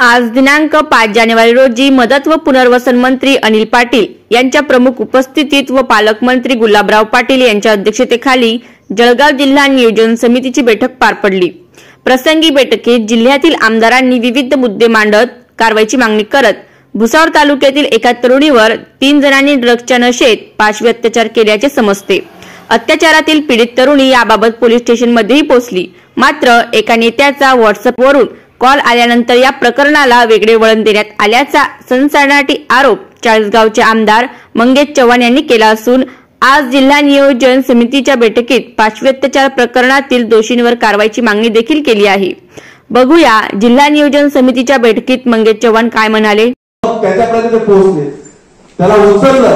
आज दिनांक 5 जानेवारी रोजी मदत व पुनर्वसन मंत्री अनिल पाटील यांच्या प्रमुख उपस्थितीत व पालकमंत्री गुलाबराव पाटील यांच्या अध्यक्षतेखाली जळगाव जिल्हा नियोजन समितीची बैठक पार पडली। प्रसंगी बैठकीत जिल्ह्यातील आमदारांनी विविध मुद्दे मांडत कारवाईची मागणी करत भुसावळ तालुक्यातील एका तरुणीवर 3 जणांनी ड्रग्सच्या नशेत पाशवी अत्याचार केल्याचे समजते। अत्याचारातील पीडित तरुणी याबाबत पोलीस स्टेशनमध्येही पोहोचली, मात्र एका नेत्याचा व्हॉट्सअपवरून कॉल आल्यानंतर या प्रकरणाला वेगळे वळण देण्यात आल्याचा सनसनाटी आरोप चाळीसगावचे आमदार मंगेश चव्हाण यांनी केला असून आज जिल्हा नियोजन समितीच्या बैठकीत पाशवी अत्याचार प्रकरणातील दोषींवर कारवाईची मागणी देखील केली आहे। बघूया जिल्हा नियोजन समितीच्या बैठकीत मंगेश चव्हाण काय म्हणाले। त्याच्यापर्यंत पोहोचले, त्याला उचललं,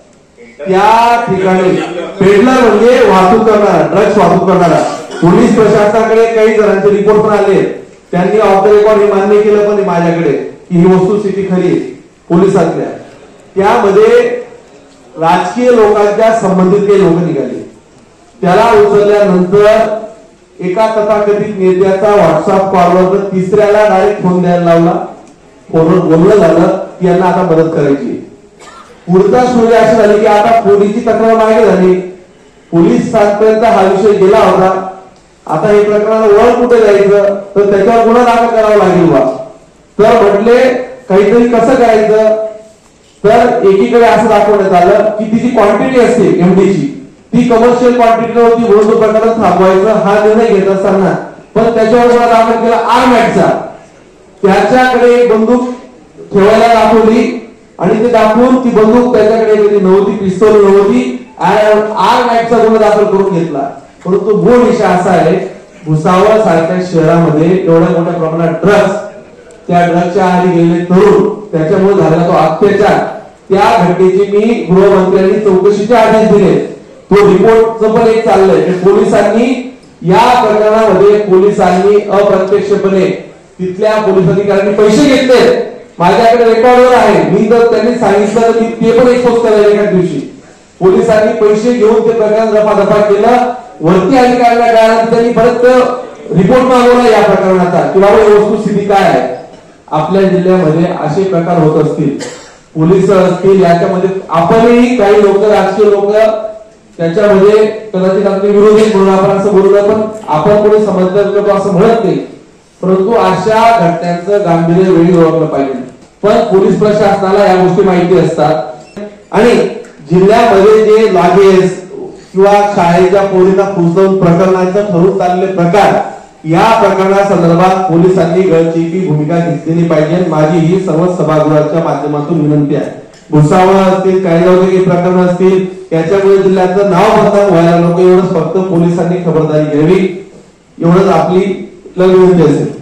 त्या ठिकाणी पेडलर म्हणजे वाहतूक करणारा, ड्रग्स वाहतूक करणारा, पोलीस प्रशासनाकडे काही जणांचे रिपोर्ट पण आले, त्यांनी ऑफ द रेकॉर्ड हे मान्य केलं पण माझ्याकडे की ही वस्तुस्थिती खरी पोलिसातल्या। त्यामध्ये राजकीय लोकांच्या संबंधित काही लोक निघाले, त्याला उचलल्यानंतर एका तथाकथित नेत्याचा व्हॉट्सअप कॉलवर तिसऱ्याला डायरेक्ट फोन द्यायला लावला। फोनवर बोलणं झालं की यांना आता मदत करायची। पुढचा स्टोरी अशी झाली की आता पोलीसची तक्रार मागे झाली, पोलिसांपर्यंत हा विषय गेला होता। आता हे प्रकरणाला वळ कुठे जायचं, तर त्याच्यावर गुन्हा दाखल करावा लागेल बा। तर म्हटले काहीतरी कसं करायचं, तर एकीकडे असं दाखवण्यात आलं की तिची क्वांटिटी असते एमडीची, ती कमर्शियल क्वांटिटी नव्हती म्हणून तो प्रकरण थांबवायचं हा निर्णय घेत असताना पण त्याच्यावर गुन्हा दाखल केला आरमॅटचा। त्याच्याकडे एक बंदूक ठेवायला दाखवली आणि ते दाखवून ती बंदूक त्याच्याकडे कधी नव्हती, पिस्तूल नव्हती, आरमॅटचा गुन्हा दाखल करून घेतला। परंतु मूळ विषय असा आहे, भुसावळ सारख्या शहरामध्ये एवढ्या मोठ्या प्रमाणात ड्रग्स, त्या ड्रग्सच्या आहारी गेलेले तरुण, त्याच्यामुळे झालेला तो अत्याचार, त्या घटनेची मी गृहमंत्र्यांनी चौकशीचे आदेश दिले। तो रिपोर्टचं पण एक चाललंय। पोलिसांनी या प्रकरणामध्ये पोलिसांनी अप्रत्यक्षपणे तिथल्या पोलीस अधिकाऱ्यांनी पैसे घेतले, माझ्याकडे रेकॉर्डवर आहे। मी जर त्यांनी सांगितलं तर मी ते पण एक्सपोज करायला एका दिवशी पोलिसांनी पैसे घेऊन ते प्रकरण रफादफा केलं। वरती अधिकाऱ्यांना कळल्यानंतर त्यांनी परत रिपोर्ट मागवला या प्रकरणाचा की बाबा वस्तुस्थिती काय आहे। आपल्या जिल्ह्यामध्ये असे प्रकार होत असतील, पोलीस असतील, याच्यामध्ये आपणही काही लोक, राजकीय लोक त्याच्यामध्ये कदाचित आपले विरोधी म्हणून आपण असं बोललं, पण आपण कोणी समजदार लोक असं म्हणत नाही, परंतु अशा घटनांचं गांभीर्य वेळी ओळखलं पाहिजे। पण पोलीस प्रशासनाला या गोष्टी माहिती असतात आणि जिल्ह्यामध्ये जे लागेस किंवा शाळेच्या पोरींना फुसवून प्रकरणाचं ठरून चाललेले प्रकार, या प्रकरणासंदर्भात पोलिसांनी गळचेपी भूमिका घेतलेली पाहिजे। माझी ही सर्व सभागृहाच्या माध्यमातून विनंती आहे। भुसावळ असतील, काही प्रकरण असतील, याच्यामुळे जिल्ह्याचं नाव बदनाम व्हायला नको, एवढंच फक्त पोलिसांनी खबरदारी घ्यावी, एवढंच आपली विनंती असेल।